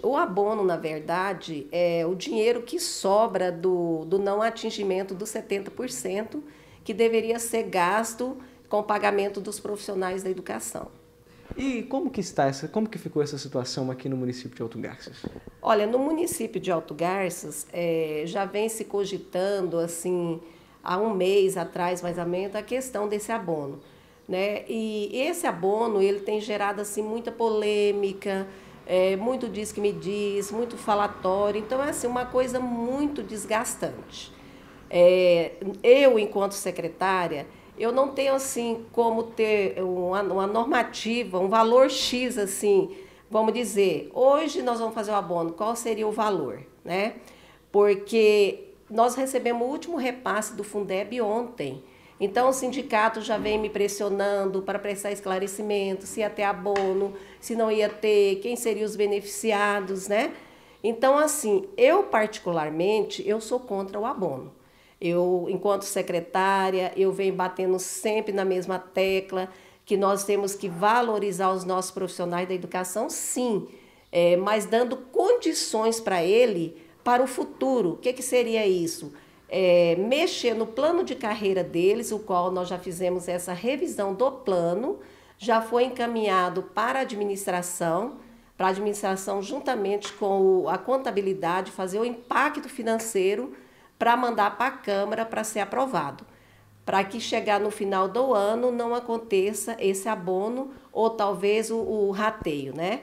o abono, na verdade, é o dinheiro que sobra do não atingimento dos 70% que deveria ser gasto com o pagamento dos profissionais da educação. E como que ficou essa situação aqui no município de Alto Garças? Olha, no município de Alto Garças, já vem se cogitando, assim, há um mês atrás, mais ou menos, a questão desse abono, né? E esse abono, ele tem gerado, assim, muita polêmica, muito diz que me diz, muito falatório, então é, assim, uma coisa muito desgastante. Eu, enquanto secretária, eu não tenho assim como ter uma normativa, um valor X assim, vamos dizer, hoje nós vamos fazer o abono, qual seria o valor, né? Porque nós recebemos o último repasse do Fundeb ontem. Então o sindicato já vem me pressionando para prestar esclarecimento, se ia ter abono, se não ia ter, quem seriam os beneficiados, né? Então assim, eu particularmente, eu sou contra o abono. Eu, enquanto secretária, eu venho batendo sempre na mesma tecla que nós temos que valorizar os nossos profissionais da educação, sim, mas dando condições para ele para o futuro. O que seria isso? Mexer no plano de carreira deles, o qual nós já fizemos essa revisão do plano, já foi encaminhado para a administração juntamente com a contabilidade, fazer o impacto financeiro para mandar para a Câmara para ser aprovado, para que chegar no final do ano não aconteça esse abono ou talvez o rateio, né?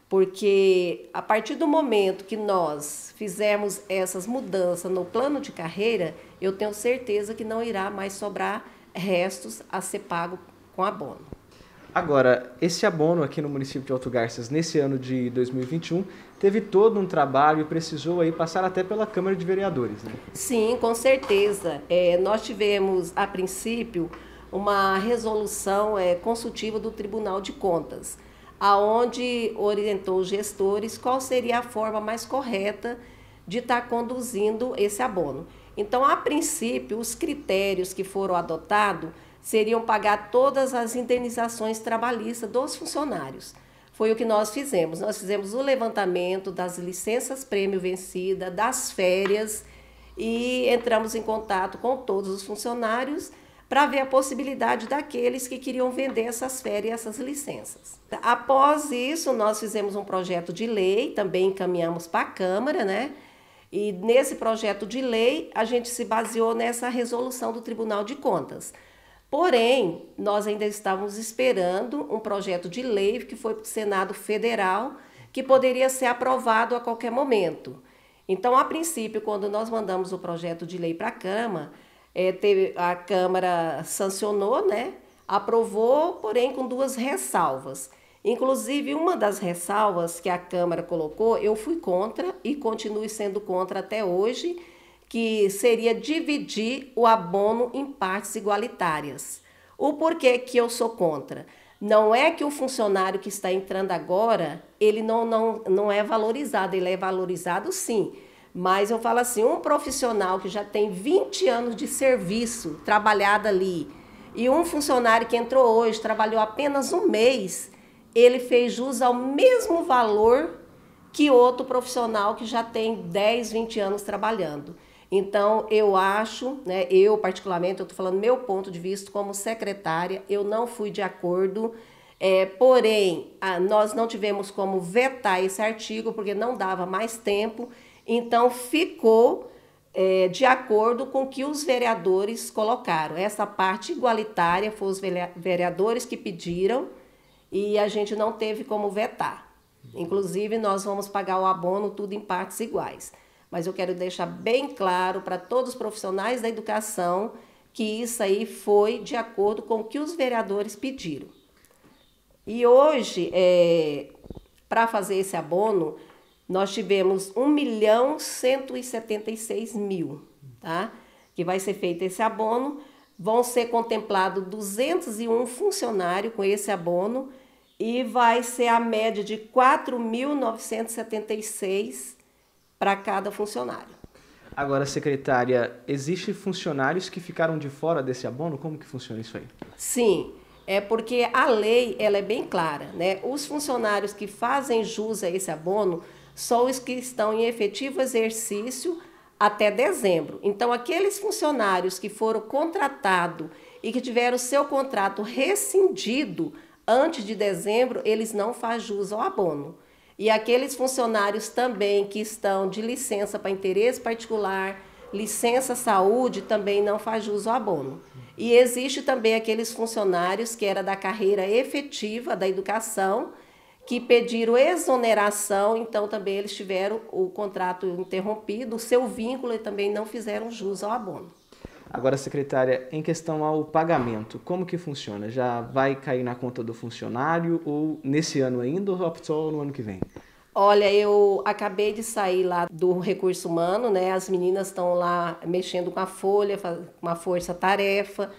Porque a partir do momento que nós fizermos essas mudanças no plano de carreira, eu tenho certeza que não irá mais sobrar restos a ser pago com abono. Agora, esse abono aqui no município de Alto Garças, nesse ano de 2021, teve todo um trabalho e precisou aí passar até pela Câmara de Vereadores, né? Sim, com certeza. Nós tivemos, a princípio, uma resolução consultiva do Tribunal de Contas, aonde orientou os gestores qual seria a forma mais correta de estar conduzindo esse abono. Então, a princípio, os critérios que foram adotados seriam pagar todas as indenizações trabalhistas dos funcionários. Foi o que nós fizemos. Nós fizemos o levantamento das licenças prêmio vencida, das férias e entramos em contato com todos os funcionários para ver a possibilidade daqueles que queriam vender essas férias e essas licenças. Após isso, nós fizemos um projeto de lei, também encaminhamos para a Câmara, né? E nesse projeto de lei, a gente se baseou nessa resolução do Tribunal de Contas. Porém, nós ainda estávamos esperando um projeto de lei que foi para o Senado Federal, que poderia ser aprovado a qualquer momento. Então, a princípio, quando nós mandamos o projeto de lei para a Câmara, a Câmara sancionou, né? Aprovou, porém com duas ressalvas. Inclusive, uma das ressalvas que a Câmara colocou, eu fui contra e continuo sendo contra até hoje, que seria dividir o abono em partes igualitárias. O porquê que eu sou contra? Não é que o funcionário que está entrando agora, ele não é valorizado, ele é valorizado sim. Mas eu falo assim, um profissional que já tem 20 anos de serviço trabalhado ali, e um funcionário que entrou hoje, trabalhou apenas um mês, ele fez jus ao mesmo valor que outro profissional que já tem 10, 20 anos trabalhando. Então, eu acho, né, eu particularmente, eu estou falando meu ponto de vista como secretária, eu não fui de acordo, porém, nós não tivemos como vetar esse artigo, porque não dava mais tempo, então ficou de acordo com o que os vereadores colocaram. Essa parte igualitária foram os vereadores que pediram e a gente não teve como vetar. Inclusive, nós vamos pagar o abono tudo em partes iguais. Mas eu quero deixar bem claro para todos os profissionais da educação que isso aí foi de acordo com o que os vereadores pediram. E hoje, para fazer esse abono, nós tivemos 1.176.000, tá? Que vai ser feito esse abono. Vão ser contemplados 201 funcionários com esse abono e vai ser a média de 4.976 para cada funcionário. Agora, secretária, existem funcionários que ficaram de fora desse abono? Como que funciona isso aí? Sim, porque a lei ela é bem clara, né? Os funcionários que fazem jus a esse abono só os que estão em efetivo exercício até dezembro. Então, aqueles funcionários que foram contratados e que tiveram seu contrato rescindido antes de dezembro, eles não fazem jus ao abono. E aqueles funcionários também que estão de licença para interesse particular, licença saúde, também não faz jus ao abono. E existe também aqueles funcionários que era da carreira efetiva da educação, que pediram exoneração, então também eles tiveram o contrato interrompido, o seu vínculo, e também não fizeram jus ao abono. Agora, secretária, em questão ao pagamento, como que funciona? Já vai cair na conta do funcionário ou nesse ano ainda ou só no ano que vem? Olha, eu acabei de sair lá do recurso humano, né? As meninas estão lá mexendo com a folha, uma força-tarefa.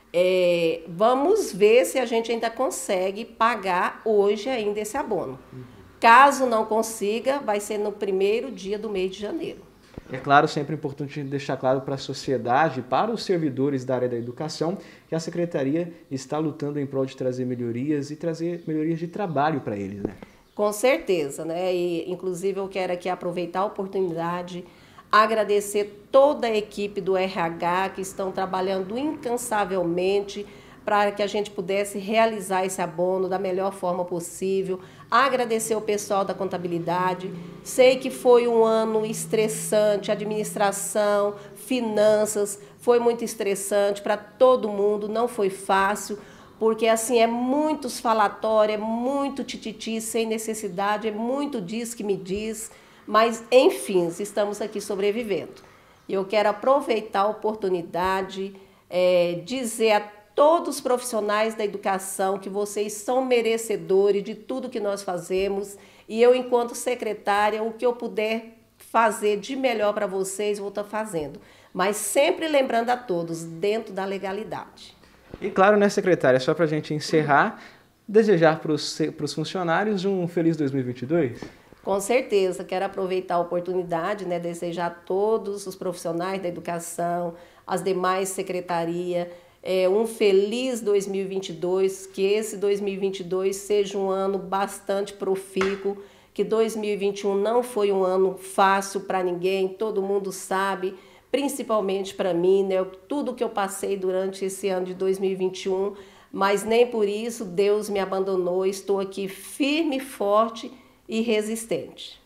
Vamos ver se a gente ainda consegue pagar hoje ainda esse abono. Caso não consiga, vai ser no primeiro dia do mês de janeiro. É claro, sempre importante deixar claro para a sociedade, para os servidores da área da educação, que a Secretaria está lutando em prol de trazer melhorias e trazer melhorias de trabalho para eles, né? Com certeza, né? E, inclusive, eu quero aqui aproveitar a oportunidade, agradecer toda a equipe do RH que estão trabalhando incansavelmente para que a gente pudesse realizar esse abono da melhor forma possível. Agradecer o pessoal da contabilidade. Sei que foi um ano estressante, administração, finanças, foi muito estressante para todo mundo, não foi fácil, porque assim é muitos falatórios, é muito tititi sem necessidade, é muito diz que me diz, mas enfim, estamos aqui sobrevivendo. Eu quero aproveitar a oportunidade, dizer a todos os profissionais da educação que vocês são merecedores de tudo que nós fazemos, e eu, enquanto secretária, o que eu puder fazer de melhor para vocês, vou estar fazendo. Mas sempre lembrando a todos, dentro da legalidade. E claro, né, secretária, só para a gente encerrar, desejar para os funcionários um feliz 2022? Com certeza, quero aproveitar a oportunidade, né, desejar a todos os profissionais da educação, as demais secretarias, um feliz 2022, que esse 2022 seja um ano bastante profícuo, que 2021 não foi um ano fácil para ninguém, todo mundo sabe, principalmente para mim, né, tudo que eu passei durante esse ano de 2021, mas nem por isso Deus me abandonou, estou aqui firme, forte e resistente.